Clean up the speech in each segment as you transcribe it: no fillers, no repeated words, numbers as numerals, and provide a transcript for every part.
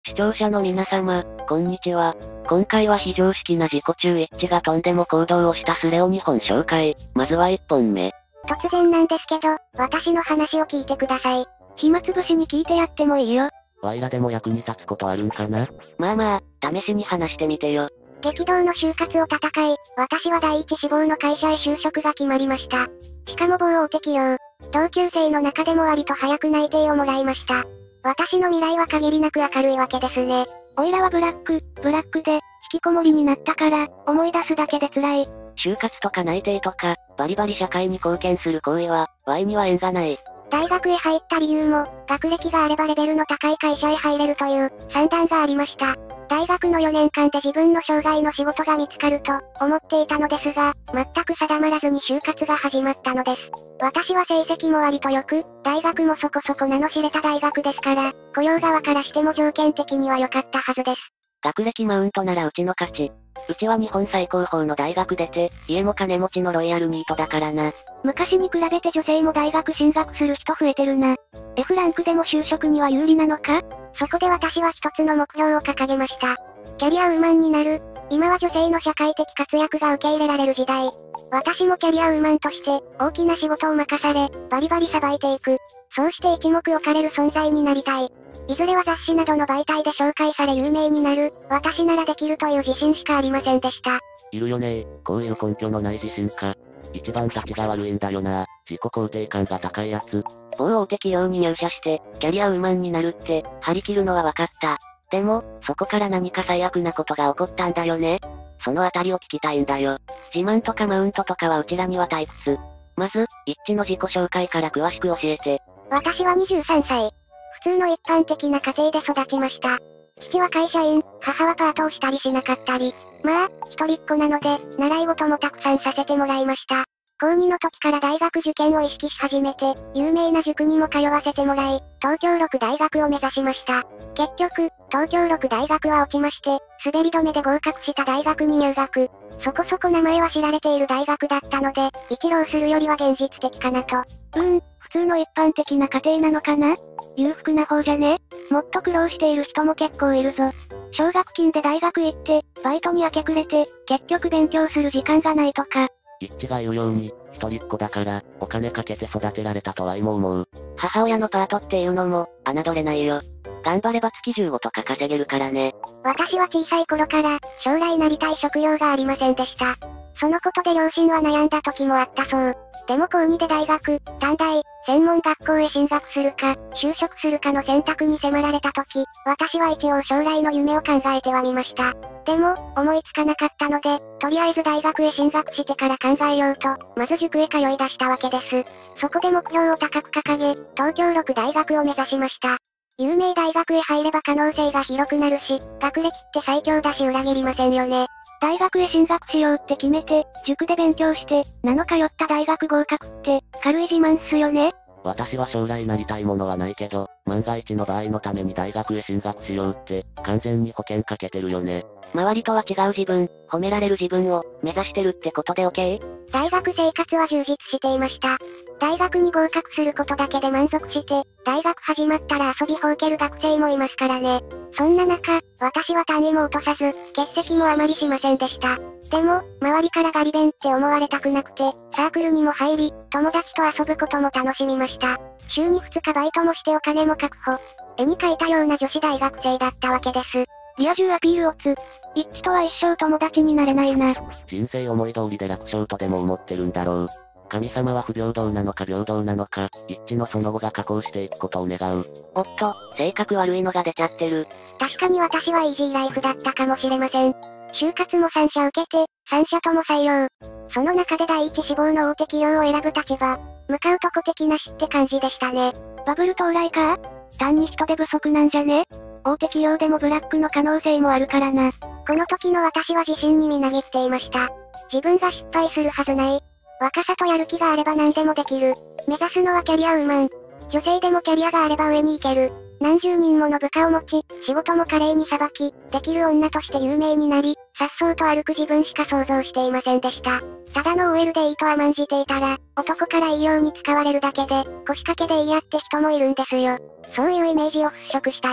視聴者の皆様、こんにちは。今回は非常識な自己中一致がとんでも行動をしたスレを2本紹介。まずは1本目。 突然なんですけど、私の話を聞いてください。暇つぶしに聞いてやってもいいよ。 わいらでも役に立つことあるんかな？まあ、試しに話してみてよ。 激動の就活を戦い、私は第一志望の会社へ就職が決まりました。しかも某大手企業。同級生の中でも割と早く内定をもらいました。私の未来は限りなく明るいわけですね。おいらはブラックで、引きこもりになったから、思い出すだけで辛い。 就活とか内定とか、バリバリ社会に貢献する行為は、Yには縁がない。 大学へ入った理由も、学歴があればレベルの高い会社へ入れるという、算段がありました。大学の4年間で自分の生涯の仕事が見つかると、思っていたのですが、全く定まらずに就活が始まったのです。私は成績も割と良く、大学もそこそこ名の知れた大学ですから、雇用側からしても条件的には良かったはずです。 学歴マウントならうちの勝ち。うちは日本最高峰の大学出て、家も金持ちのロイヤルニートだからな。 昔に比べて女性も大学進学する人増えてるな。F ランクでも就職には有利なのか？そこで私は一つの目標を掲げました。キャリアウーマンになる。今は女性の社会的活躍が受け入れられる時代。私もキャリアウーマンとして、大きな仕事を任され、バリバリさばいていく。そうして一目置かれる存在になりたい。いずれは雑誌などの媒体で紹介され有名になる、私ならできるという自信しかありませんでした。 いるよねこういう根拠のない自信か。一番立ちが悪いんだよな。自己肯定感が高いやつ。某大手企業に入社して、キャリアウーマンになるって、張り切るのは分かった。でも、そこから何か最悪なことが起こったんだよね。そのあたりを聞きたいんだよ。自慢とかマウントとかはうちらには退屈。まず、一致の自己紹介から詳しく教えて。 私は23歳。普通の一般的な家庭で育ちました。父は会社員、母はパートをしたりしなかったり。まあ、一人っ子なので、習い事もたくさんさせてもらいました。高2の時から大学受験を意識し始めて、有名な塾にも通わせてもらい、東京六大学を目指しました。結局、東京六大学は落ちまして、滑り止めで合格した大学に入学。そこそこ名前は知られている大学だったので、一浪するよりは現実的かなと。普通の一般的な家庭なのかな？裕福な方じゃね？もっと苦労している人も結構いるぞ。奨学金で大学行って、バイトに明け暮れて、結局勉強する時間がないとか。 一致が言うように、一人っ子だから、お金かけて育てられたとはも思う。母親のパートっていうのも、侮れないよ。頑張れば月15とか稼げるからね。 私は小さい頃から、将来なりたい職業がありませんでした。そのことで両親は悩んだ時もあったそう。でも高2で大学、短大、専門学校へ進学するか、就職するかの選択に迫られた時、私は一応将来の夢を考えてはみました。でも、思いつかなかったので、とりあえず大学へ進学してから考えようと、まず塾へ通い出したわけです。そこで目標を高く掲げ、東京六大学を目指しました。有名大学へ入れば可能性が広くなるし、学歴って最強だし裏切りませんよね。大学へ進学しようって決めて、塾で勉強して、通った大学合格って、軽い自慢っすよね。 私は将来なりたいものはないけど、万が一の場合のために大学へ進学しようって、完全に保険かけてるよね。周りとは違う自分、褒められる自分を、目指してるってことで OK？ 大学生活は充実していました。大学に合格することだけで満足して、大学始まったら遊びほうける学生もいますからね。そんな中、私は単位も落とさず、欠席もあまりしませんでした。でも、周りからガリ勉って思われたくなくて、サークルにも入り、友達と遊ぶことも楽しみました。週に2日バイトもしてお金も確保。絵に描いたような女子大学生だったわけです。リア充アピールオツ。一致とは一生友達になれないな。 人生思い通りで楽勝とでも思ってるんだろう。神様は不平等なのか平等なのか、一致のその後が下降していくことを願う。おっと、性格悪いのが出ちゃってる。 確かに私はイージーライフだったかもしれません。就活も3社受けて、3社とも採用。その中で第一志望の大手企業を選ぶ立場。向かうとこ的なしって感じでしたね。バブル到来か？単に人手不足なんじゃね？大手企業でもブラックの可能性もあるからな。この時の私は自信にみなぎっていました。自分が失敗するはずない。若さとやる気があれば何でもできる。目指すのはキャリアウーマン。女性でもキャリアがあれば上に行ける。何十人もの部下を持ち、仕事も華麗にさばき、できる女として有名になり、颯爽と歩く自分しか想像していませんでした。ただの OL でいいと甘んじていたら、男からいいように使われるだけで、腰掛けでいいやって人もいるんですよ。そういうイメージを払拭したい。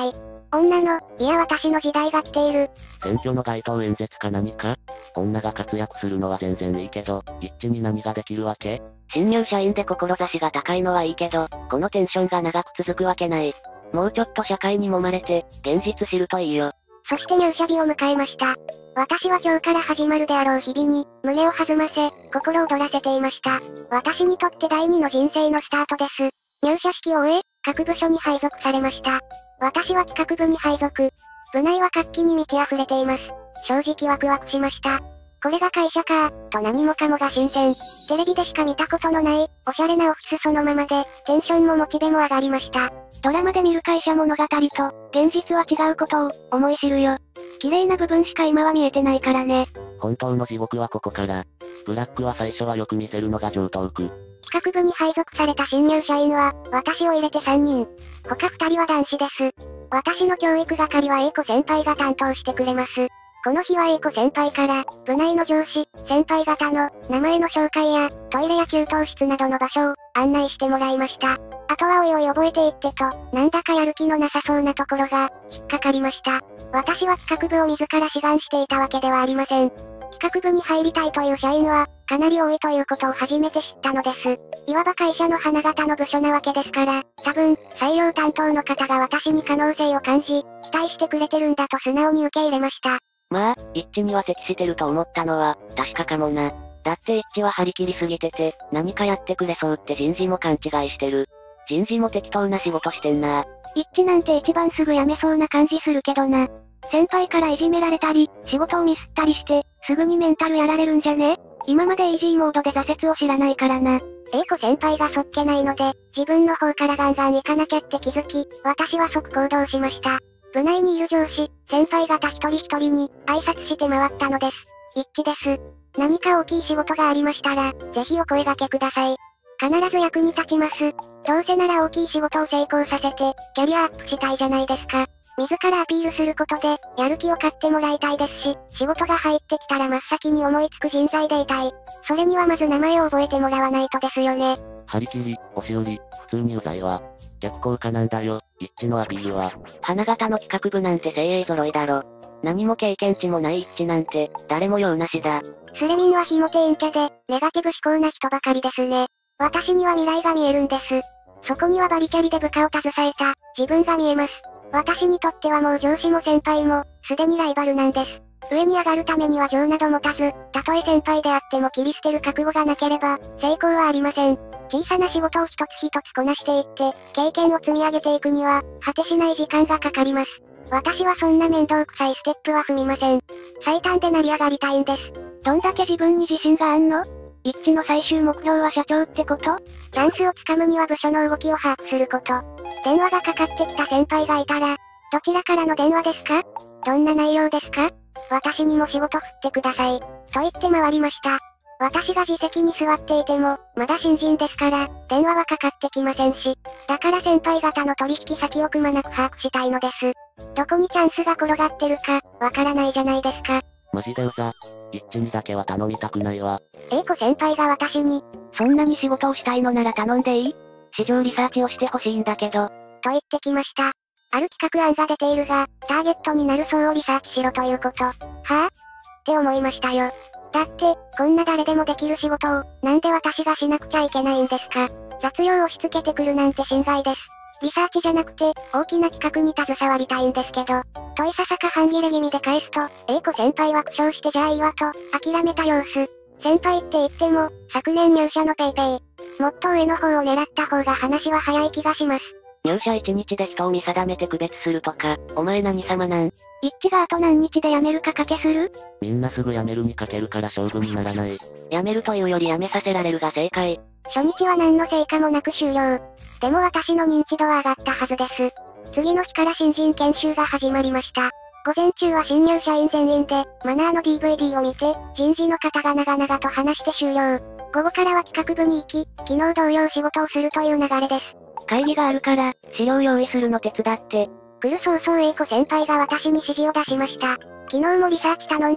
女の、いや私の時代が来ている。 選挙の街頭演説か何か？女が活躍するのは全然いいけど、一致に何ができるわけ？ 新入社員で志が高いのはいいけど、このテンションが長く続くわけない。もうちょっと社会に揉まれて、現実知るといいよ。 そして入社日を迎えました。私は今日から始まるであろう日々に、胸を弾ませ、心躍らせていました。私にとって第二の人生のスタートです。入社式を終え、各部署に配属されました。私は企画部に配属。部内は活気に満ち溢れています。正直ワクワクしました。これが会社かと何もかもが新鮮。テレビでしか見たことのない、おしゃれなオフィスそのままで、テンションもモチベも上がりました。 ドラマで見る会社物語と、現実は違うことを、思い知るよ。綺麗な部分しか今は見えてないからね。 本当の地獄はここから。ブラックは最初はよく見せるのが上等句。 企画部に配属された新入社員は、私を入れて3人。他2人は男子です。私の教育係は A 子先輩が担当してくれます。この日は A 子先輩から、部内の上司、先輩方の、名前の紹介や、トイレや給湯室などの場所を、案内してもらいました。あとはおいおい覚えていってと、なんだかやる気のなさそうなところが、引っかかりました。私は企画部を自ら志願していたわけではありません。企画部に入りたいという社員は、かなり多いということを初めて知ったのです。いわば会社の花形の部署なわけですから、多分、採用担当の方が私に可能性を感じ、期待してくれてるんだと素直に受け入れました。 まあ、一致には適してると思ったのは、確かかもな。だって一致は張り切りすぎてて、何かやってくれそうって人事も勘違いしてる。人事も適当な仕事してんな。 一致なんて一番すぐ辞めそうな感じするけどな。先輩からいじめられたり、仕事をミスったりして、すぐにメンタルやられるんじゃね？今までイージーモードで挫折を知らないからな。 A 子先輩がそっけないので、自分の方からガンガン行かなきゃって気づき、私は即行動しました。部内にいる上司、先輩方一人一人に、挨拶して回ったのです。一致です。何か大きい仕事がありましたら、ぜひお声掛けください。必ず役に立ちます。どうせなら大きい仕事を成功させて、キャリアアップしたいじゃないですか。自らアピールすることで、やる気を買ってもらいたいですし、仕事が入ってきたら真っ先に思いつく人材でいたい。それにはまず名前を覚えてもらわないとですよね。 張り切り、押し売り、普通にうざいわ。逆効果なんだよ、一致のアピールは。 花形の企画部なんて精鋭揃いだろ。何も経験値もない一致なんて、誰も用なしだ。 スレミンはひもて陰キャで、ネガティブ思考な人ばかりですね。私には未来が見えるんです。そこにはバリキャリで部下を携えた、自分が見えます。私にとってはもう上司も先輩も、すでにライバルなんです。上に上がるためには情など持たず、たとえ先輩であっても切り捨てる覚悟がなければ、成功はありません。小さな仕事を一つ一つこなしていって、経験を積み上げていくには、果てしない時間がかかります。私はそんな面倒くさいステップは踏みません。最短で成り上がりたいんです。 どんだけ自分に自信があんの？一致の最終目標は社長ってこと？ チャンスをつかむには部署の動きを把握すること。電話がかかってきた先輩がいたら、どちらからの電話ですか？どんな内容ですか？私にも仕事振ってください。と言って回りました。私が自席に座っていても、まだ新人ですから、電話はかかってきませんし、だから先輩方の取引先をくまなく把握したいのです。どこにチャンスが転がってるか、わからないじゃないですか。 マジでうざ。一致にだけは頼みたくないわ。 A 子先輩が私に、 そんなに仕事をしたいのなら頼んでいい？市場リサーチをしてほしいんだけど。 と言ってきました。ある企画案が出ているが、ターゲットになる層をリサーチしろということ。はぁ？って思いましたよ。だって、こんな誰でもできる仕事を、なんで私がしなくちゃいけないんですか？雑用を押し付けてくるなんて心外です。リサーチじゃなくて、大きな企画に携わりたいんですけど、といささか半切れ気味で返すと、A 子先輩は苦笑してじゃあいいわと、諦めた様子。先輩って言っても、昨年入社のペイペイ。もっと上の方を狙った方が話は早い気がします。 入社1日で人を見定めて区別するとか、お前何様なん？ 一致があと何日で辞めるか賭けする？ みんなすぐ辞めるにかけるから勝負にならない。 辞めるというより辞めさせられるが正解。 初日は何の成果もなく終了。でも私の認知度は上がったはずです。次の日から新人研修が始まりました。午前中は新入社員全員で、マナーの DVD を見て、人事の方が長々と話して終了。午後からは企画部に行き、昨日同様仕事をするという流れです。 会議があるから、資料用意するの手伝って。 来る早々 A 子先輩が私に指示を出しました。昨日もリサーチ頼んだり、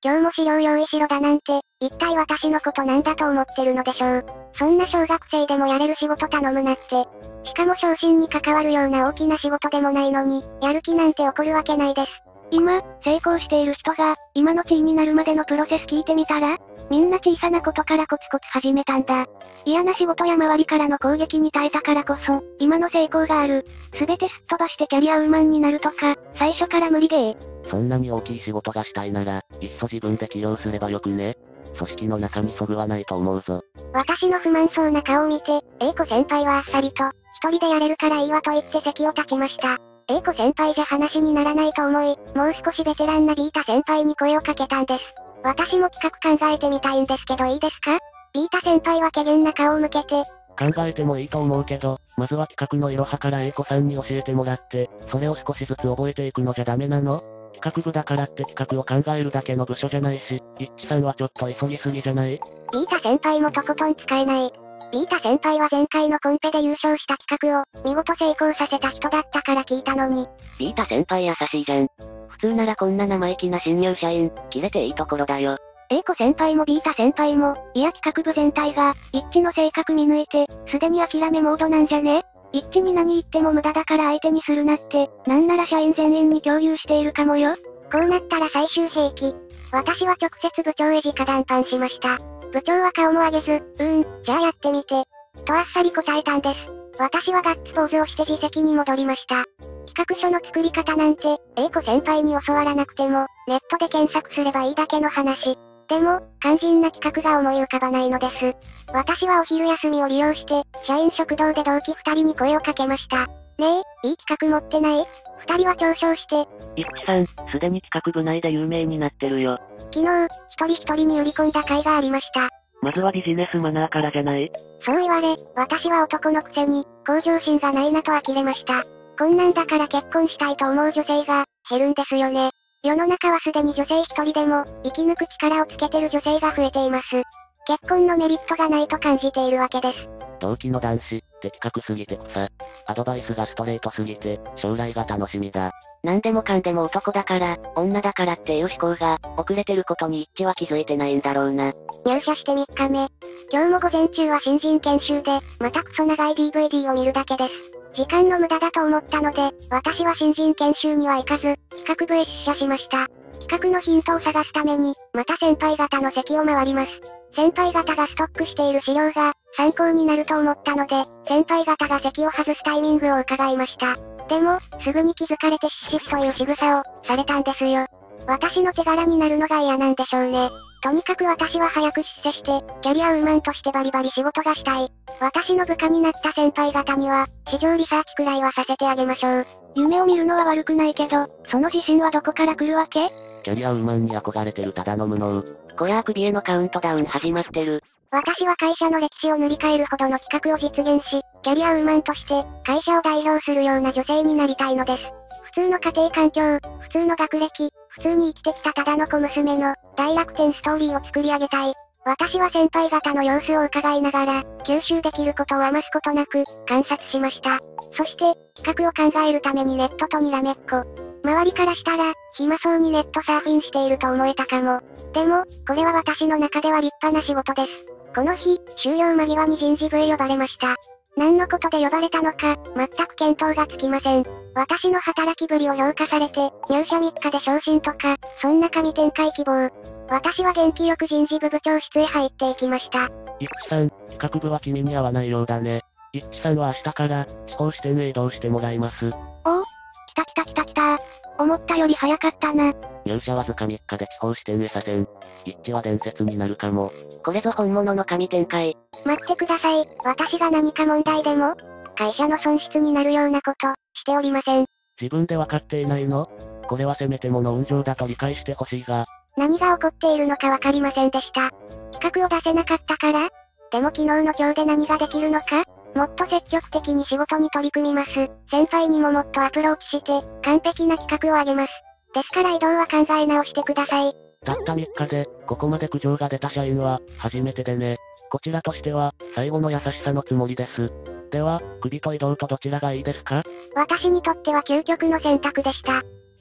今日も資料用意しろだなんて、一体私のことなんだと思ってるのでしょう。そんな小学生でもやれる仕事頼むなって。しかも昇進に関わるような大きな仕事でもないのに、やる気なんて起こるわけないです。 今、成功している人が、今の地位になるまでのプロセス聞いてみたら、みんな小さなことからコツコツ始めたんだ。嫌な仕事や周りからの攻撃に耐えたからこそ、今の成功がある。すべてすっ飛ばしてキャリアウーマンになるとか、最初から無理ゲー。 そんなに大きい仕事がしたいなら、いっそ自分で起業すればよくね。組織の中にそぐわないと思うぞ。 私の不満そうな顔を見て、英子先輩はあっさりと、一人でやれるからいいわと言って席を立ちました。英子先輩じゃ話にならないと思い、もう少しベテランなビータ先輩に声をかけたんです。私も企画考えてみたいんですけどいいですか？ビータ先輩は怪訝な顔を向けて、 考えてもいいと思うけど、まずは企画のいろはから英子さんに教えてもらって、それを少しずつ覚えていくのじゃダメなの？企画部だからって企画を考えるだけの部署じゃないし、一致さんはちょっと急ぎすぎじゃない？ ビータ先輩もとことん使えない。ビータ先輩は前回のコンペで優勝した企画を、見事成功させた人だったから聞いたのに。 ビータ先輩優しいじゃん。普通ならこんな生意気な新入社員、切れていいところだよ。 英子先輩もビータ先輩も、いや企画部全体が、一致の性格見抜いて、すでに諦めモードなんじゃね？一致に何言っても無駄だから相手にするなって、なんなら社員全員に共有しているかもよ。 こうなったら最終兵器。私は直接部長へ直談判しました。部長は顔も上げず、じゃあやってみて。とあっさり答えたんです。私はガッツポーズをして自席に戻りました。企画書の作り方なんて、英子先輩に教わらなくても、ネットで検索すればいいだけの話。でも、肝心な企画が思い浮かばないのです。私はお昼休みを利用して、社員食堂で同期二人に声をかけました。ねえ、いい企画持ってない？二人は嘲笑して、 いっちさん、すでに企画部内で有名になってるよ。 昨日、一人一人に売り込んだ甲斐がありました。 まずはビジネスマナーからじゃない？ そう言われ、私は男のくせに、向上心がないなと呆れました。こんなんだから結婚したいと思う女性が、減るんですよね。世の中はすでに女性一人でも、生き抜く力をつけてる女性が増えています。結婚のメリットがないと感じているわけです。 同期の男子、的確すぎて草。アドバイスがストレートすぎて、将来が楽しみだ。 なんでもかんでも男だから、女だからっていう思考が、遅れてることに一致は気づいてないんだろうな。 入社して3日目。今日も午前中は新人研修で、またクソ長い DVD を見るだけです。時間の無駄だと思ったので、私は新人研修には行かず、企画部へ出社しました。企画のヒントを探すために、また先輩方の席を回ります。先輩方がストックしている資料が、参考になると思ったので、先輩方が席を外すタイミングを伺いました。でも、すぐに気づかれてシッシッという仕草を、されたんですよ。私の手柄になるのが嫌なんでしょうね。とにかく私は早く出世して、キャリアウーマンとしてバリバリ仕事がしたい。私の部下になった先輩方には、市場リサーチくらいはさせてあげましょう。 夢を見るのは悪くないけど、その自信はどこから来るわけ？ キャリアウーマンに憧れてるただの無能。 こりゃあ首へのカウントダウン始まってる。 私は会社の歴史を塗り替えるほどの企画を実現し、キャリアウーマンとして、会社を代表するような女性になりたいのです。普通の家庭環境、普通の学歴、普通に生きてきたただの小娘の、大楽天ストーリーを作り上げたい。私は先輩方の様子を伺いながら、吸収できることを余すことなく、観察しました。そして、企画を考えるためにネットとにらめっこ。周りからしたら、暇そうにネットサーフィンしていると思えたかも。でも、これは私の中では立派な仕事です。この日、終了間際に人事部へ呼ばれました。何のことで呼ばれたのか、全く見当がつきません。私の働きぶりを評価されて、入社3日で昇進とか、そんな神展開希望。私は元気よく人事部部長室へ入っていきました。 いっちさん、企画部は君に合わないようだね。いっちさんは明日から、地方支店へ移動してもらいます。 おお、来た来た来た来た。思ったより早かったな。 入社わずか3日で地方支店へ左遷。一致は伝説になるかも。 これぞ本物の神展開。 待ってください。私が何か問題でも会社の損失になるようなこと、しておりません。 自分で分かっていないの？これはせめてもの運上だと理解してほしいが。 何が起こっているのかわかりませんでした。企画を出せなかったから？でも昨日の今日で何ができるのか？もっと積極的に仕事に取り組みます。先輩にももっとアプローチして、完璧な企画をあげます。ですから移動は考え直してください。 たった3日で、ここまで苦情が出た社員は、初めてでね。こちらとしては、最後の優しさのつもりです。では、首と移動とどちらがいいですか？ 私にとっては究極の選択でした。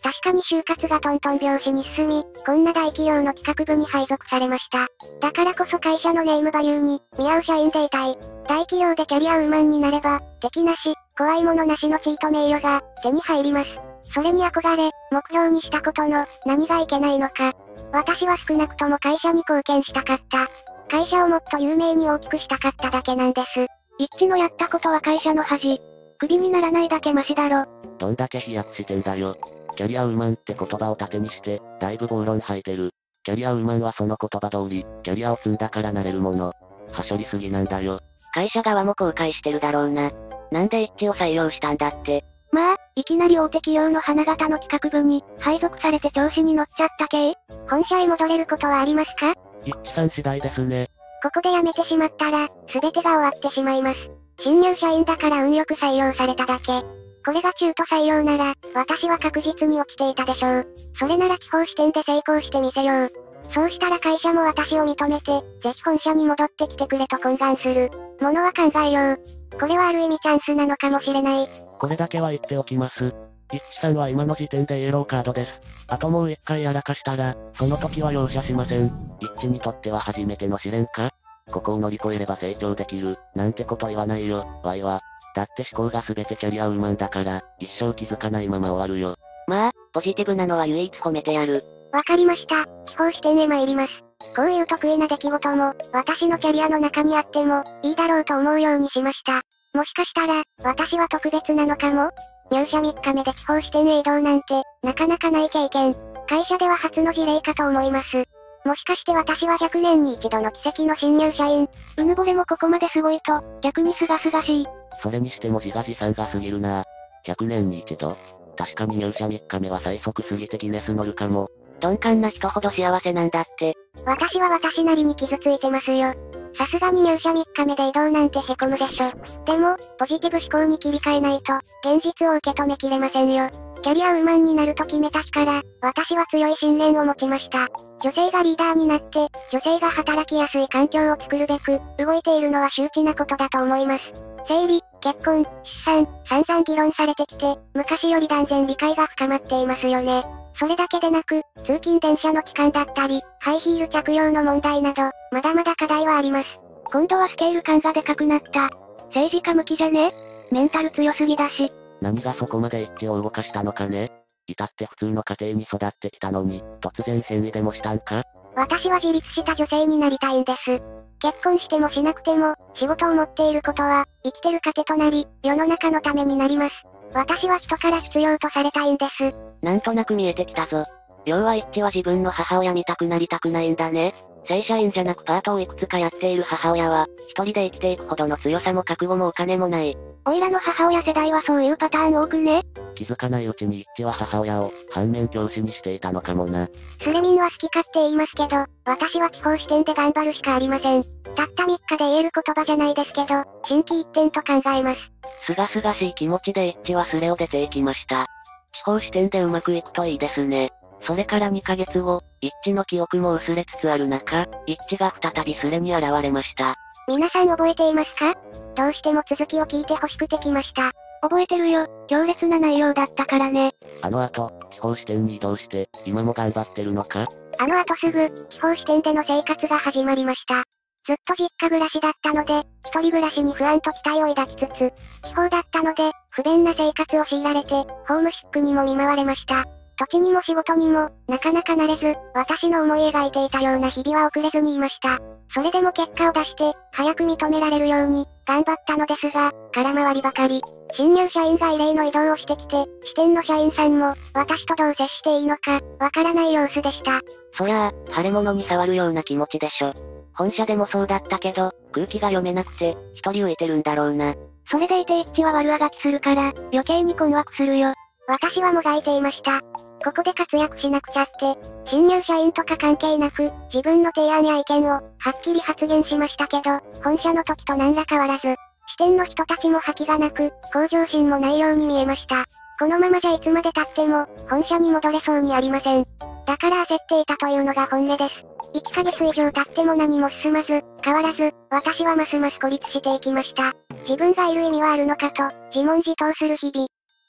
確かに就活がトントン拍子に進み、こんな大企業の企画部に配属されました。だからこそ会社のネームバリューに見合う社員でいたい。大企業でキャリアウーマンになれば、敵なし、怖いものなしの地位と名誉が手に入ります。それに憧れ、目標にしたことの何がいけないのか。私は少なくとも会社に貢献したかった。会社をもっと有名に大きくしたかっただけなんです。 一致のやったことは会社の恥。クビにならないだけマシだろ。 どんだけ飛躍してんだよ。キャリアウーマンって言葉を盾にして、だいぶ暴論吐いてる。キャリアウーマンはその言葉通り、キャリアを積んだからなれるもの。はしょりすぎなんだよ。 会社側も後悔してるだろうな。なんで一致を採用したんだって。 まあ、いきなり大手企業の花形の企画部に配属されて調子に乗っちゃった系？ 本社へ戻れることはありますか？ 一致さん次第ですね。 ここで辞めてしまったら、全てが終わってしまいます。新入社員だから運よく採用されただけ。これが中途採用なら、私は確実に落ちていたでしょう。それなら地方支店で成功してみせよう。そうしたら会社も私を認めて、ぜひ本社に戻ってきてくれと懇願する。ものは考えよう。これはある意味チャンスなのかもしれない。 これだけは言っておきます。一致さんは今の時点でイエローカードです。あともう一回やらかしたら、その時は容赦しません。一致にとっては初めての試練か？ここを乗り越えれば成長できる、なんてこと言わないよ、ワイは。だって思考が全てキャリアウーマンだから、一生気づかないまま終わるよ。 まあ、ポジティブなのは唯一褒めてやる。 わかりました。地方支店へ参ります。こういう得意な出来事も、私のキャリアの中にあっても、いいだろうと思うようにしました。もしかしたら、私は特別なのかも？入社3日目で地方支店へ移動なんて、なかなかない経験。会社では初の事例かと思います。もしかして私は100年に一度の奇跡の新入社員。 うぬぼれもここまですごいと、逆に清々しい。 それにしても自画自賛が過ぎるな。100年に一度。確かに入社3日目は最速すぎてギネス乗るかも。 鈍感な人ほど幸せなんだって。 私は私なりに傷ついてますよ。さすがに入社3日目で移動なんて凹むでしょ。でも、ポジティブ思考に切り替えないと、現実を受け止めきれませんよ。キャリアウーマンになると決めた日から、私は強い信念を持ちました。女性がリーダーになって、女性が働きやすい環境を作るべく、動いているのは周知なことだと思います。生理、結婚、出産、散々議論されてきて、昔より断然理解が深まっていますよね。それだけでなく、通勤電車の期間だったり、ハイヒール着用の問題など、まだまだ課題はあります。 今度はスケール感がでかくなった。政治家向きじゃね？メンタル強すぎだし。 何がそこまで一致を動かしたのかね？至って普通の家庭に育ってきたのに、突然変異でもしたんか？ 私は自立した女性になりたいんです。結婚してもしなくても、仕事を持っていることは、生きてる糧となり、世の中のためになります。私は人から必要とされたいんです。 なんとなく見えてきたぞ。要は一致は自分の母親見たくなりたくないんだね。正社員じゃなくパートをいくつかやっている母親は、一人で生きていくほどの強さも覚悟もお金もない。 おいらの母親世代はそういうパターン多くね？ 気づかないうちに一致は母親を、反面教師にしていたのかもな。 スレミンは好き勝手言いますけど、私は地方支店で頑張るしかありません。たった3日で言える言葉じゃないですけど、心機一転と考えます。 すがすがしい気持ちで一致はスレを出ていきました。地方支店でうまくいくといいですね。それから2ヶ月後、一致の記憶も薄れつつある中、一致が再びスレに現れました。 皆さん覚えていますか？どうしても続きを聞いて欲しくて来ました。 覚えてるよ。強烈な内容だったからね。 あの後、地方支店に移動して、今も頑張ってるのか？ あの後すぐ、地方支店での生活が始まりました。ずっと実家暮らしだったので、一人暮らしに不安と期待を抱きつつ、地方だったので、不便な生活を強いられて、ホームシックにも見舞われました。土地にも仕事にも、なかなか慣れず、私の思い描いていたような日々は遅れずにいました。それでも結果を出して、早く認められるように、頑張ったのですが、空回りばかり。新入社員が異例の移動をしてきて、支店の社員さんも、私とどう接していいのか、わからない様子でした。 そりゃあ、腫れ物に触るような気持ちでしょ。本社でもそうだったけど、空気が読めなくて、一人浮いてるんだろうな。 それでいて一致は悪あがきするから、余計に困惑するよ。 私はもがいていました。ここで活躍しなくちゃって、新入社員とか関係なく、自分の提案や意見を、はっきり発言しましたけど、本社の時と何ら変わらず、支店の人たちも覇気がなく、向上心もないように見えました。このままじゃいつまで経っても、本社に戻れそうにありません。だから焦っていたというのが本音です。1ヶ月以上経っても何も進まず、変わらず、私はますます孤立していきました。自分がいる意味はあるのかと、自問自答する日々。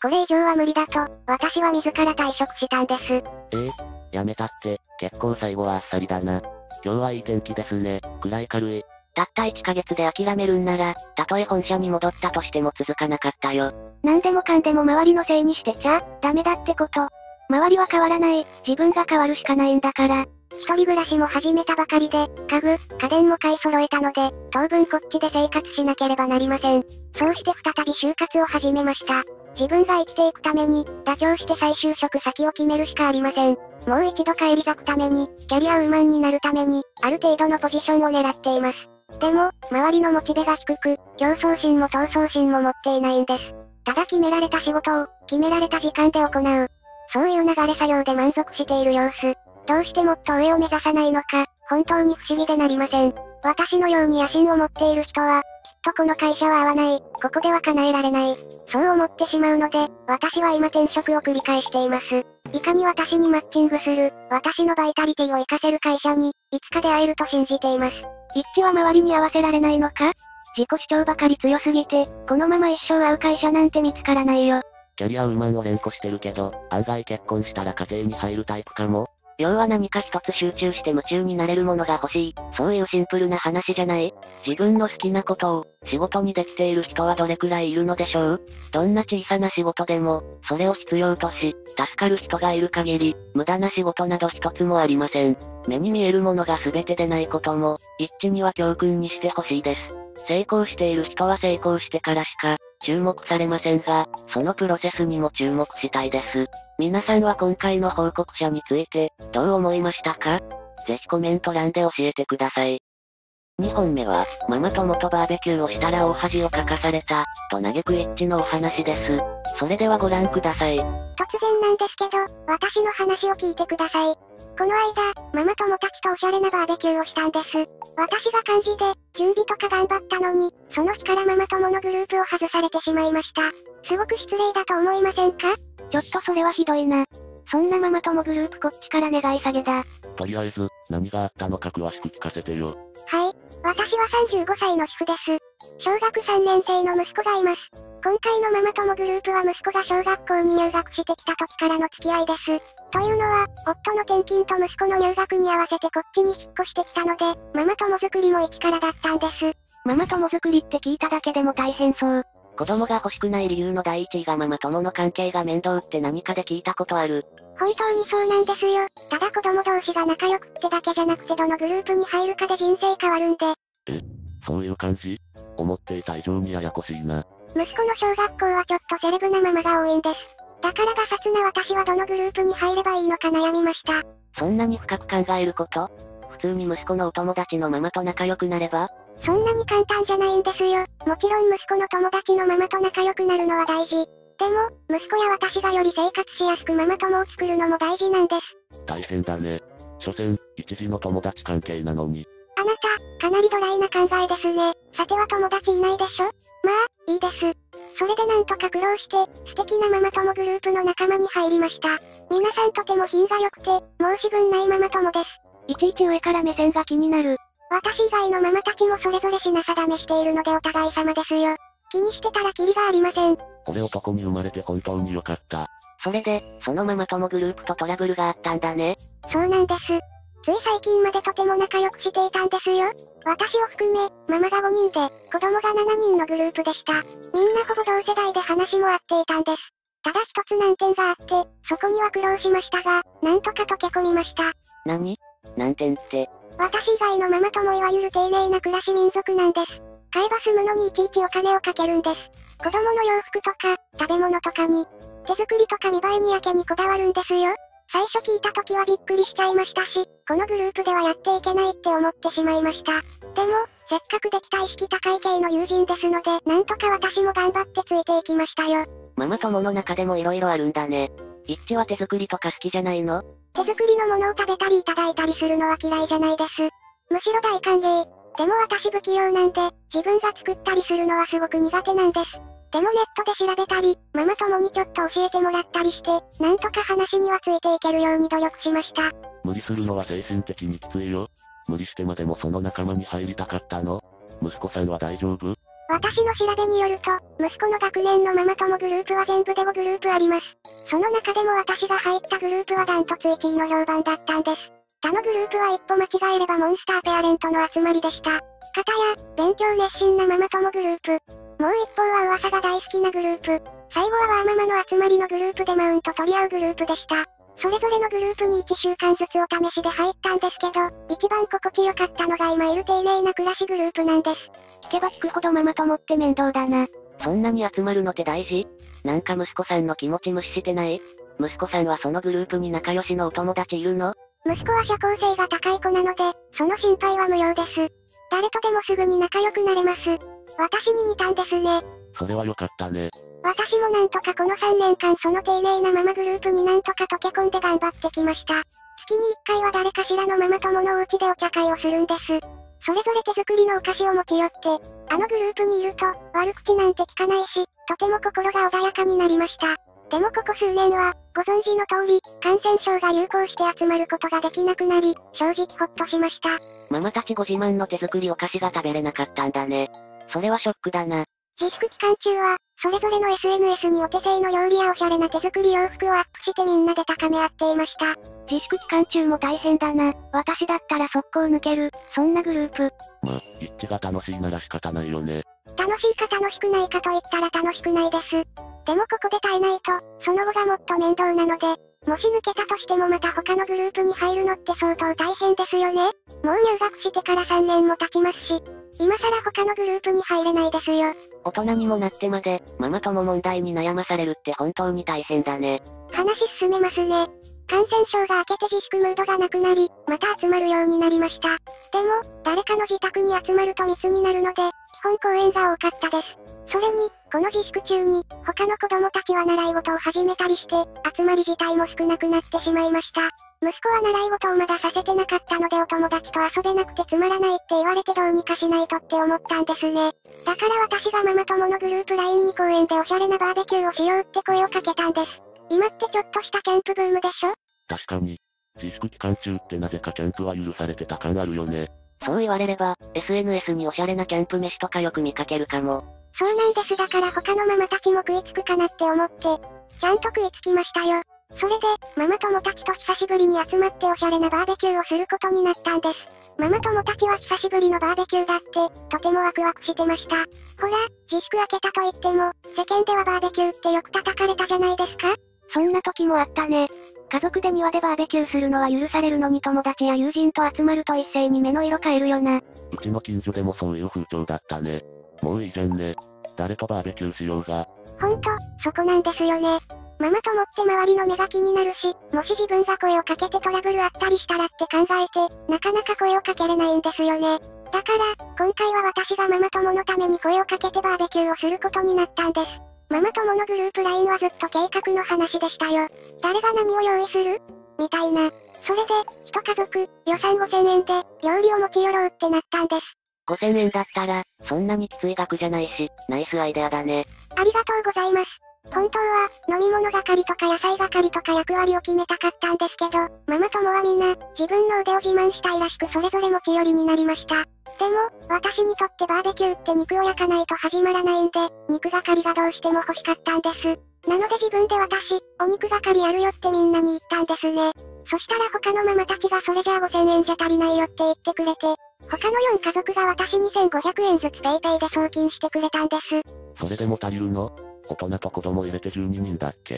これ以上は無理だと、私は自ら退職したんです。 やめたって、結構最後はあっさりだな。今日はいい天気ですね、くらい軽い。 たった1ヶ月で諦めるんなら、たとえ本社に戻ったとしても続かなかったよ。 なんでもかんでも周りのせいにしてちゃ、ダメだってこと。周りは変わらない、自分が変わるしかないんだから。 一人暮らしも始めたばかりで、家具、家電も買い揃えたので、当分こっちで生活しなければなりません。そうして再び就活を始めました。自分が生きていくために、妥協して再就職先を決めるしかありません。もう一度返り咲くために、キャリアウーマンになるために、ある程度のポジションを狙っています。でも、周りのモチベが低く、競争心も闘争心も持っていないんです。ただ決められた仕事を、決められた時間で行う。そういう流れ作業で満足している様子。どうしてもっと上を目指さないのか、本当に不思議でなりません。私のように野心を持っている人は、きっとこの会社は合わない、ここでは叶えられない。そう思ってしまうので、私は今転職を繰り返しています。いかに私にマッチングする、私のバイタリティを活かせる会社に、いつか出会えると信じています。 一致は周りに合わせられないのか？自己主張ばかり強すぎて、このまま一生会う会社なんて見つからないよ。 キャリアウーマンを連呼してるけど、案外結婚したら家庭に入るタイプかも。 要は何か一つ集中して夢中になれるものが欲しい。そういうシンプルな話じゃない？自分の好きなことを、仕事にできている人はどれくらいいるのでしょう？どんな小さな仕事でも、それを必要とし、助かる人がいる限り、無駄な仕事など一つもありません。目に見えるものが全てでないことも、一致には教訓にしてほしいです。成功している人は成功してからしか、注目されませんが、そのプロセスにも注目したいです。皆さんは今回の報告者について、どう思いましたか？ぜひコメント欄で教えてください。2本目は、ママ友とバーベキューをしたら大恥をかかされた、と嘆く一致のお話です。それではご覧ください。 突然なんですけど、私の話を聞いてください。この間、ママ友たちとおしゃれなバーベキューをしたんです。私が幹事で、準備とか頑張ったのに、その日からママ友のグループを外されてしまいました。すごく失礼だと思いませんか？ ちょっとそれはひどいな。そんなママ友グループこっちから願い下げだ。 とりあえず、何があったのか詳しく聞かせてよ。 はい。私は35歳の主婦です。小学3年生の息子がいます。今回のママ友グループは息子が小学校に入学してきた時からの付き合いです。というのは、夫の転勤と息子の入学に合わせてこっちに引っ越してきたので、ママ友作りも一からだったんです。 ママ友作りって聞いただけでも大変そう。 子供が欲しくない理由の第一位がママ友の関係が面倒って何かで聞いたことある。 本当にそうなんですよ。ただ子供同士が仲良くってだけじゃなくてどのグループに入るかで人生変わるんで。 そういう感じ？思っていた以上にややこしいな。 息子の小学校はちょっとセレブなママが多いんです。だからガサツな私はどのグループに入ればいいのか悩みました。 そんなに深く考えること？普通に息子のお友達のママと仲良くなれば？ そんなに簡単じゃないんですよ。もちろん息子の友達のママと仲良くなるのは大事。でも、息子や私がより生活しやすくママ友を作るのも大事なんです。 大変だね。所詮、一時の友達関係なのに。 あなた、かなりドライな考えですね。さては友達いないでしょ？まあ、いいです。それでなんとか苦労して、素敵なママ友グループの仲間に入りました。皆さんとても品が良くて、申し分ないママ友です。 いちいち上から目線が気になる。 私以外のママたちもそれぞれ品定めしているのでお互い様ですよ。気にしてたらキリがありません。 俺男に生まれて本当に良かった。 それで、そのママ友グループとトラブルがあったんだね。 そうなんです。つい最近までとても仲良くしていたんですよ。私を含め、ママが5人で、子供が7人のグループでした。みんなほぼ同世代で話も合っていたんです。ただ一つ難点があって、そこには苦労しましたが、なんとか溶け込みました。 何？難点って。 私以外のママ友いわゆる丁寧な暮らし民族なんです。買えば済むのにいちいちお金をかけるんです。子供の洋服とか、食べ物とかに、手作りとか見栄えにやけにこだわるんですよ。最初聞いた時はびっくりしちゃいましたし、このグループではやっていけないって思ってしまいました。でも、せっかくできた意識高い系の友人ですので、なんとか私も頑張ってついていきましたよ。 ママ友の中でも色々あるんだね。一致は手作りとか好きじゃないの？ 手作りのものを食べたりいただいたりするのは嫌いじゃないです。むしろ大歓迎。でも私不器用なんで、自分が作ったりするのはすごく苦手なんです。でもネットで調べたり、ママ友にちょっと教えてもらったりして、なんとか話にはついていけるように努力しました。 無理するのは精神的にきついよ。無理してまでもその仲間に入りたかったの？息子さんは大丈夫？ 私の調べによると、息子の学年のママ友グループは全部で5グループあります。その中でも私が入ったグループはダントツ1位の評判だったんです。他のグループは一歩間違えればモンスターペアレントの集まりでした。片や、勉強熱心なママ友グループ。もう一方は噂が大好きなグループ。最後はワーママの集まりのグループでマウント取り合うグループでした。それぞれのグループに1週間ずつお試しで入ったんですけど、一番心地よかったのが今いる丁寧な暮らしグループなんです。 聞けば聞くほどママ友って面倒だな。 そんなに集まるのって大事？なんか息子さんの気持ち無視してない？息子さんはそのグループに仲良しのお友達いるの？ 息子は社交性が高い子なので、その心配は無用です。誰とでもすぐに仲良くなれます。私に似たんですね。 それは良かったね。 私もなんとかこの3年間その丁寧なママグループになんとか溶け込んで頑張ってきました。月に1回は誰かしらのママ友のお家でお茶会をするんです。それぞれ手作りのお菓子を持ち寄って、あのグループにいると、悪口なんて聞かないし、とても心が穏やかになりました。でもここ数年は、ご存知の通り、感染症が流行して集まることができなくなり、正直ほっとしました。 ママたちご自慢の手作りお菓子が食べれなかったんだね。それはショックだな。 自粛期間中は、それぞれの SNS にお手製の料理やおしゃれな手作り洋服をアップしてみんなで高め合っていました。 自粛期間中も大変だな。私だったら速攻抜ける。そんなグループ。 ま、一致が楽しいなら仕方ないよね。 楽しいか楽しくないかと言ったら楽しくないです。でもここで耐えないと、その後がもっと面倒なので、もし抜けたとしてもまた他のグループに入るのって相当大変ですよね。もう入学してから3年も経ちますし、今更他のグループに入れないですよ。 大人にもなってまで、ママ友問題に悩まされるって本当に大変だね。 話進めますね。感染症が明けて自粛ムードがなくなり、また集まるようになりました。でも、誰かの自宅に集まると密になるので、基本公園が多かったです。それに、この自粛中に、他の子供たちは習い事を始めたりして、集まり自体も少なくなってしまいました。息子は習い事をまださせてなかったのでお友達と遊べなくてつまらないって言われてどうにかしないとって思ったんですね。だから私がママ友のグループ LINE に公園でおしゃれなバーベキューをしようって声をかけたんです。今ってちょっとしたキャンプブームでしょ？ 確かに。自粛期間中ってなぜかキャンプは許されてた感あるよね。 そう言われれば、SNS におしゃれなキャンプ飯とかよく見かけるかも。 そうなんです。だから他のママたちも食いつくかなって思って、ちゃんと食いつきましたよ。それで、ママ友たちと久しぶりに集まっておしゃれなバーベキューをすることになったんです。ママ友たちは久しぶりのバーベキューだって、とてもワクワクしてました。ほら、自粛明けたと言っても、世間ではバーベキューってよく叩かれたじゃないですか？ そんな時もあったね。家族で庭でバーベキューするのは許されるのに友達や友人と集まると一斉に目の色変えるよな。 うちの近所でもそういう風潮だったね。もういいじゃんね。誰とバーベキューしようが。 ほんと、そこなんですよね。ママ友って周りの目が気になるし、もし自分が声をかけてトラブルあったりしたらって考えて、なかなか声をかけれないんですよね。だから、今回は私がママ友のために声をかけてバーベキューをすることになったんです。ママ友のグループ LINE はずっと計画の話でしたよ。誰が何を用意する？みたいな。それで、一家族、予算5000円で、料理を持ち寄ろうってなったんです。 5000円だったら、そんなにきつい額じゃないし、ナイスアイデアだね。 ありがとうございます。本当は、飲み物係とか野菜係とか役割を決めたかったんですけど、ママ友はみんな、自分の腕を自慢したいらしくそれぞれ持ち寄りになりました。でも、私にとってバーベキューって肉を焼かないと始まらないんで、肉係がどうしても欲しかったんです。なので自分で私、お肉係やるよってみんなに言ったんですね。そしたら他のママたちがそれじゃあ5000円じゃ足りないよって言ってくれて、他の4家族が私に1500円ずつペイペイで送金してくれたんです。 それでも足りるの？大人と子供入れて12人だっけ？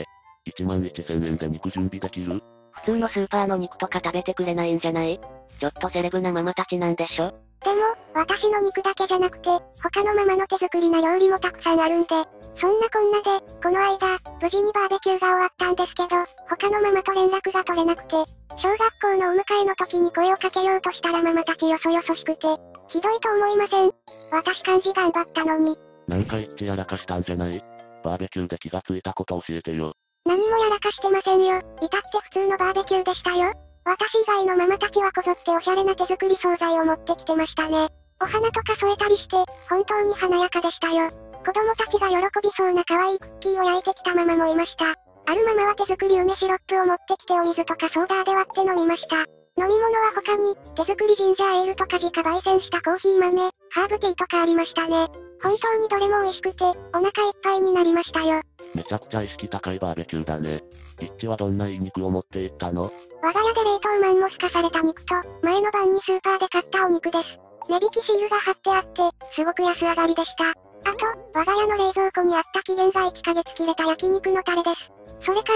11000円で肉準備できる？ 普通のスーパーの肉とか食べてくれないんじゃない？ちょっとセレブなママたちなんでしょ？ でも、私の肉だけじゃなくて、他のママの手作りな料理もたくさんあるんで、そんなこんなで、この間、無事にバーベキューが終わったんですけど、他のママと連絡が取れなくて、小学校のお迎えの時に声をかけようとしたらママたちよそよそしくて、ひどいと思いません？私漢字頑張ったのに。 なんか一致やらかしたんじゃない？バーベキューで気がついたこと教えてよ。 何もやらかしてませんよ。至って普通のバーベキューでしたよ。私以外のママたちはこぞっておしゃれな手作り惣菜を持ってきてましたね。お花とか添えたりして、本当に華やかでしたよ。子供たちが喜びそうな可愛いクッキーを焼いてきたママもいました。あるママは手作り梅シロップを持ってきてお水とかソーダで割って飲みました。 飲み物は他に、手作りジンジャーエールとか自家焙煎したコーヒー豆、ハーブティーとかありましたね。本当にどれも美味しくて、お腹いっぱいになりましたよ。 めちゃくちゃ意識高いバーベキューだね。イッチはどんないい肉を持っていったの？ 我が家で冷凍マンモス化された肉と、前の晩にスーパーで買ったお肉です。値引きシールが貼ってあって、すごく安上がりでした。あと、我が家の冷蔵庫にあった期限が1ヶ月切れた焼肉のタレです。それから、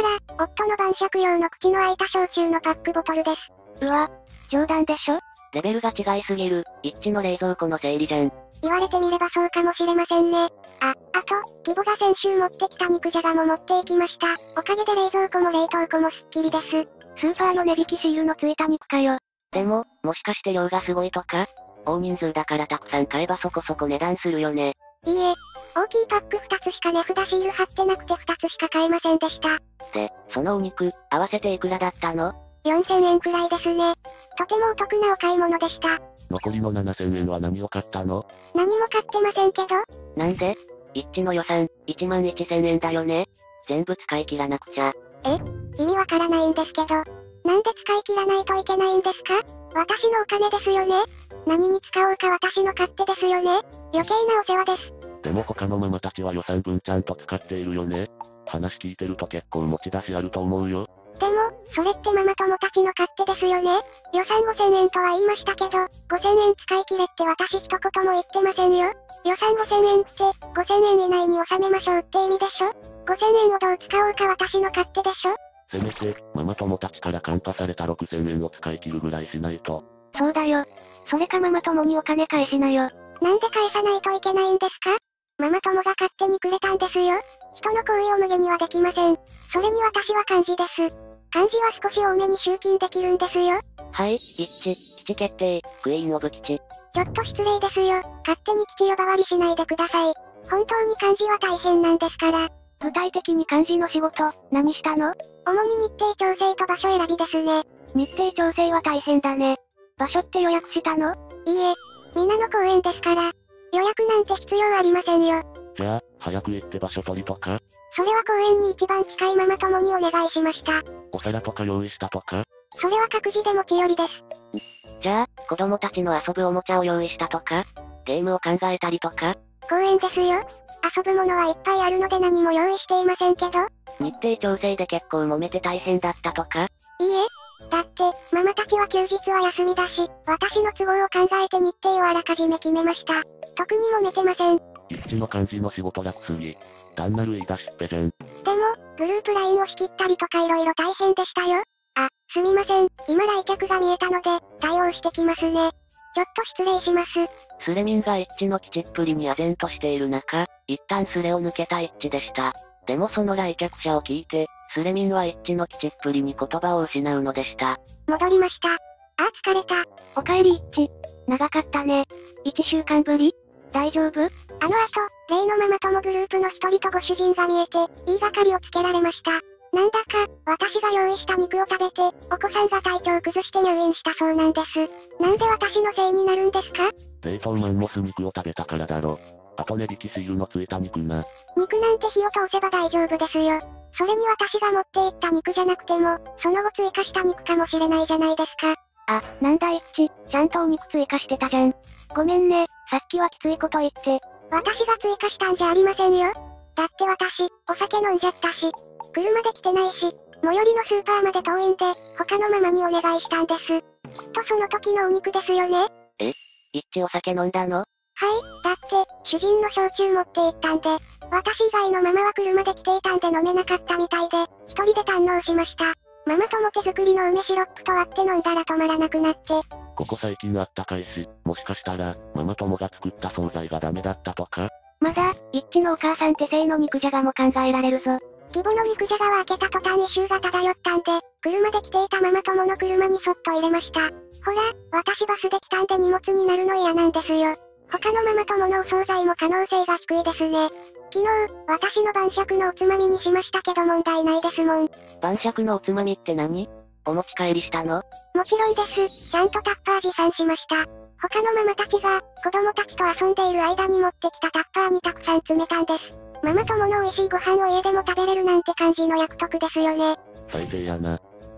夫の晩酌用の口の開いた焼酎のパックボトルです。 うわ、冗談でしょ？ レベルが違いすぎる、一致の冷蔵庫の整理じゃん。 言われてみればそうかもしれませんね。あと、義母が先週持ってきた肉じゃがも持っていきました。おかげで冷蔵庫も冷凍庫もすっきりです。スーパーの値引きシールのついた肉かよ。 でも、もしかして量がすごいとか？大人数だからたくさん買えばそこそこ値段するよね。 いいえ、大きいパック2つしか値札シール貼ってなくて2つしか買えませんでした。 で、そのお肉、合わせていくらだったの ？4000円くらいですね。とてもお得なお買い物でした。 残りの7000円は何を買ったの？ 何も買ってませんけど。 なんで？一致の予算、11000円だよね。全部使い切らなくちゃ。 意味わからないんですけど。なんで使い切らないといけないんですか？私のお金ですよね。何に使おうか私の勝手ですよね。余計なお世話です。 でも他のママたちは予算分ちゃんと使っているよね。話聞いてると結構持ち出しあると思うよ。 でも、それってママ友たちの勝手ですよね。予算5000円とは言いましたけど、5000円使い切れって私一言も言ってませんよ。予算5000円って、5000円以内に収めましょうって意味でしょ？ 5000 円をどう使おうか私の勝手でしょ？ せめて、ママ友たちからカンパされた6000円を使い切るぐらいしないと。 そうだよ。それかママ友にお金返しなよ。 なんで返さないといけないんですか？ママ友が勝手にくれたんですよ。人の行為を無限にはできません。それに私は漢字です。漢字は少し多めに集金できるんですよ。 はい、一致、基地決定、クイーンオブ基地。 ちょっと失礼ですよ。勝手に基地呼ばわりしないでください。本当に漢字は大変なんですから。 具体的に漢字の仕事、何したの？ 主に日程調整と場所選びですね。 日程調整は大変だね。場所って予約したの？ いいえ、皆の公園ですから。予約なんて必要ありませんよ。 じゃあ、早く行って場所取りとか？ それは公園に一番近いママ友にお願いしました。 お皿とか用意したとか？ それは各自で持ち寄りです。 じゃあ、子供たちの遊ぶおもちゃを用意したとか？ゲームを考えたりとか？ 公園ですよ。遊ぶものはいっぱいあるので何も用意していませんけど。 日程調整で結構揉めて大変だったとか？ いいえ。だって、ママたちは休日は休みだし、私の都合を考えて日程をあらかじめ決めました。特に揉めてません。 一致の漢字の仕事楽すぎ。単なる言い出しっぺじゃん。 でも、グループ LINE を仕切ったりとか色々大変でしたよ。あ、すみません。今来客が見えたので、対応してきますね。ちょっと失礼します。 スレミンが一致の基地っぷりに唖然としている中、一旦スレを抜けた一致でした。でもその来客者を聞いて、スレミンは一致の基地っぷりに言葉を失うのでした。 戻りました。あ、疲れた。 おかえり一致。長かったね。1週間ぶり？大丈夫？ あの後、例のママ友グループの一人とご主人が見えて、言いがかりをつけられました。なんだか、私が用意した肉を食べて、お子さんが体調崩して入院したそうなんです。なんで私のせいになるんですか？ 冷凍マンモス肉を食べたからだろ。あと値引きシールのついた肉な。 肉なんて火を通せば大丈夫ですよ。それに私が持っていった肉じゃなくても、その後追加した肉かもしれないじゃないですか。 あ、なんだ一致、ちゃんとお肉追加してたじゃん。ごめんね、さっきはきついこと言って。 私が追加したんじゃありませんよ。だって私、お酒飲んじゃったし、車で来てないし、最寄りのスーパーまで遠いんで、他のママにお願いしたんです。きっとその時のお肉ですよね。 一致お酒飲んだの？ はい、だって、主人の焼酎持って行ったんで、私以外のママは車で来ていたんで飲めなかったみたいで、一人で堪能しました。ママ友手作りの梅シロップと割って飲んだら止まらなくなって。 ここ最近あったかいし、もしかしたら、ママ友が作った惣菜がダメだったとか？ まだ、一致のお母さん手製の肉じゃがも考えられるぞ。 義母の肉じゃがは開けた途端に臭が漂ったんで、車で来ていたママ友の車にそっと入れました。ほら、私バスで来たんで荷物になるの嫌なんですよ。他のママ友のお惣菜も可能性が低いですね。昨日、私の晩酌のおつまみにしましたけど問題ないですもん。 晩酌のおつまみって何？お持ち帰りしたの？ もちろんです。ちゃんとタッパー持参しました。他のママたちが、子供たちと遊んでいる間に持ってきたタッパーにたくさん詰めたんです。ママ友の美味しいご飯を家でも食べれるなんて感じの約束ですよね。 最低やな。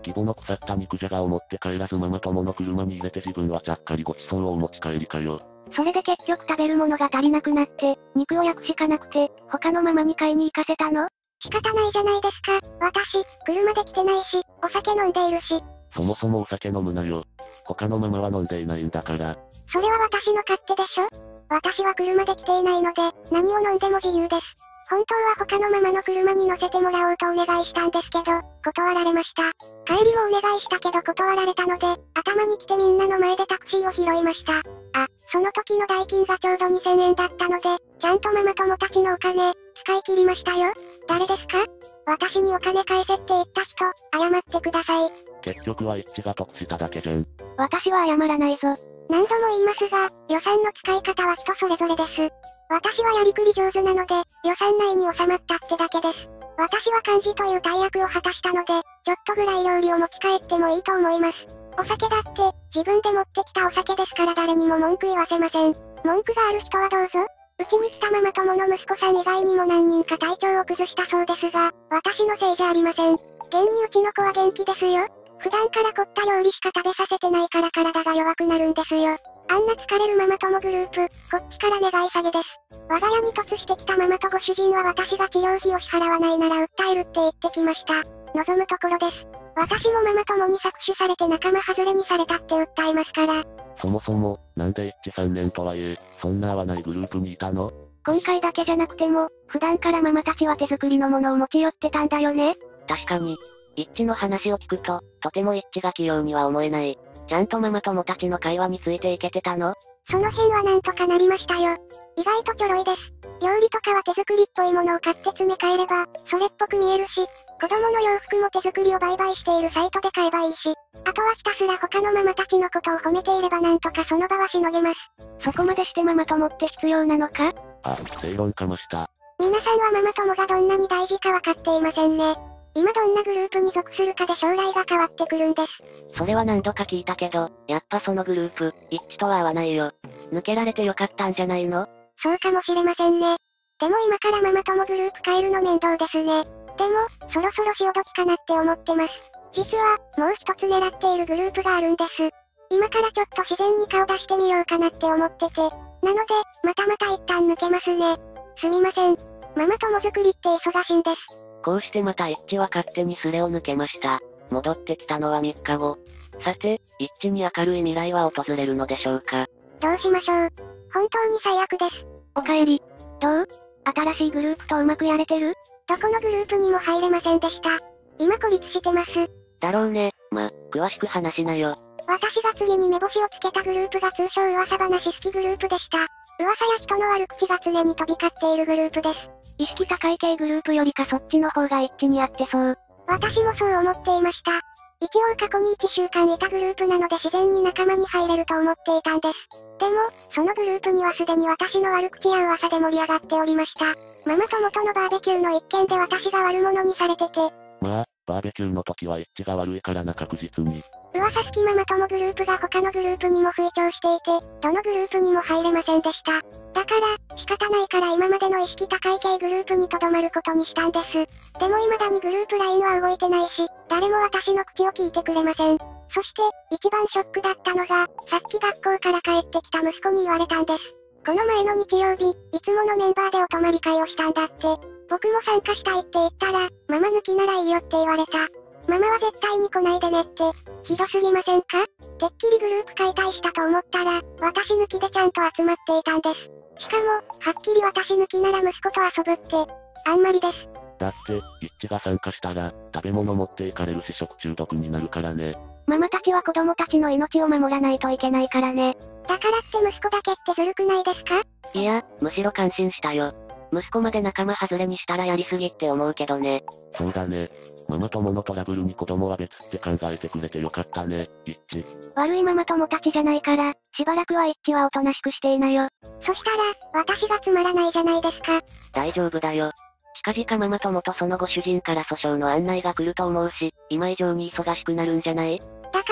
規模の腐った肉じゃがを持って帰らずママ友の車に入れて自分はちゃっかりごちそうをお持ち帰りかよ。 それで結局食べるものが足りなくなって、肉を焼くしかなくて、他のママに買いに行かせたの？ 仕方ないじゃないですか。私、車で来てないし、お酒飲んでいるし。 そもそもお酒飲むなよ。他のママは飲んでいないんだから。 それは私の勝手でしょ？私は車で来ていないので、何を飲んでも自由です。本当は他のママの車に乗せてもらおうとお願いしたんですけど、断られました。帰りもお願いしたけど断られたので、頭に来てみんなの前でタクシーを拾いました。あ、その時の代金がちょうど2000円だったので、ちゃんとママ友たちのお金、使い切りましたよ。誰ですか？私にお金返せって言った人、謝ってください。 結局は一致が得しただけじゃん。 私は謝らないぞ。 何度も言いますが、予算の使い方は人それぞれです。私はやりくり上手なので、予算内に収まったってだけです。私は幹事という大役を果たしたので、ちょっとぐらい料理を持ち帰ってもいいと思います。お酒だって、自分で持ってきたお酒ですから誰にも文句言わせません。文句がある人はどうぞ。うちに来たママ友の息子さん以外にも何人か体調を崩したそうですが、私のせいじゃありません。現にうちの子は元気ですよ。普段から凝った料理しか食べさせてないから体が弱くなるんですよ。あんな疲れるママ友グループ、こっちから願い下げです。我が家に突してきたママとご主人は私が治療費を支払わないなら訴えるって言ってきました。望むところです。私もママ友に搾取されて仲間外れにされたって訴えますから。 そもそも、なんで一致3年とはいえ、そんな合わないグループにいたの？ 今回だけじゃなくても、普段からママたちは手作りのものを持ち寄ってたんだよね。 確かに。一致の話を聞くと、とても一致が器用には思えない。ちゃんとママ友たちの会話についていけてたの？ その辺はなんとかなりましたよ。意外とちょろいです。料理とかは手作りっぽいものを買って詰め替えれば、それっぽく見えるし、子供の洋服も手作りを売買しているサイトで買えばいいし、あとはひたすら他のママたちのことを褒めていればなんとかその場はしのげます。 そこまでしてママ友って必要なのか？ あ、正論かました。 皆さんはママ友がどんなに大事かわかっていませんね。今どんなグループに属するかで将来が変わってくるんです。 それは何度か聞いたけど、やっぱそのグループ、一致とは合わないよ。抜けられてよかったんじゃないの？ そうかもしれませんね。でも今からママ友グループ変えるの面倒ですね。でも、そろそろ潮時かなって思ってます。実は、もう一つ狙っているグループがあるんです。今からちょっと自然に顔出してみようかなって思ってて。なので、また一旦抜けますね。すみません。ママ友作りって忙しいんです。 こうしてまた一致は勝手にスレを抜けました。戻ってきたのは3日後。さて、一致に明るい未来は訪れるのでしょうか。 どうしましょう。本当に最悪です。 おかえり。どう？新しいグループとうまくやれてる？ どこのグループにも入れませんでした。今孤立してます。 だろうね。詳しく話しなよ。 私が次に目星をつけたグループが通称噂話好きグループでした。噂や人の悪口が常に飛び交っているグループです。 意識高い系グループよりかそっちの方が一致に合ってそう。 私もそう思っていました。一応過去に1週間いたグループなので自然に仲間に入れると思っていたんです。でも、そのグループにはすでに私の悪口や噂で盛り上がっておりました。ママ友とのバーベキューの一件で私が悪者にされてて。 まあ、バーベキューの時は一致が悪いからな確実に。 噂好きママ友グループが他のグループにも吹聴していて、どのグループにも入れませんでした。だから、仕方ないから今までの意識高い系グループに留まることにしたんです。でも未だにグループ LINE は動いてないし、誰も私の口を聞いてくれません。そして、一番ショックだったのが、さっき学校から帰ってきた息子に言われたんです。この前の日曜日、いつものメンバーでお泊まり会をしたんだって。僕も参加したいって言ったら、ママ抜きならいいよって言われた。ママは絶対に来ないでねって、ひどすぎませんか？てっきりグループ解体したと思ったら、私抜きでちゃんと集まっていたんです。しかも、はっきり私抜きなら息子と遊ぶって、あんまりです。 だって、一致が参加したら、食べ物持っていかれるし食中毒になるからね。 ママたちは子供たちの命を守らないといけないからね。 だからって息子だけってずるくないですか？ いや、むしろ感心したよ。息子まで仲間外れにしたらやりすぎって思うけどね。 そうだね。ママ友のトラブルに子供は別って考えてくれてよかったね、一致。 悪いママ友たちじゃないから、しばらくは一致はおとなしくしていなよ。 そしたら、私がつまらないじゃないですか。 大丈夫だよ。近々ママ友とそのご主人から訴訟の案内が来ると思うし、今以上に忙しくなるんじゃない？ だから、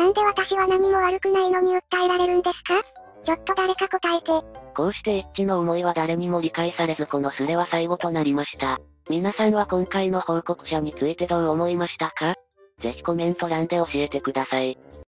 なんで私は何も悪くないのに訴えられるんですか？ちょっと誰か答えて。 こうして一致の思いは誰にも理解されずこのスレは最後となりました。皆さんは今回の報告者についてどう思いましたか？ ぜひコメント欄で教えてください。